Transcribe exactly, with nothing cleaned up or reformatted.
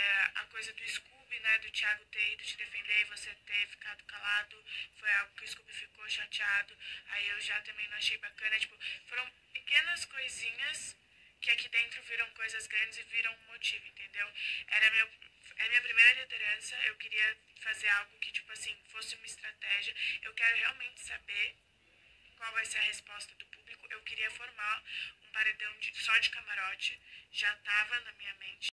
A coisa do Scooby, né, do Thiago ter ido te defender e você ter ficado calado, foi algo que o Scooby ficou chateado, aí eu já também não achei bacana, tipo, foram pequenas coisinhas que aqui dentro viram coisas grandes e viram um motivo, entendeu? Era meu, é minha primeira liderança, eu queria fazer algo que, tipo assim, fosse uma estratégia, eu quero realmente saber qual vai ser a resposta do público, eu queria formar um paredão de, só de camarote, já tava na minha mente.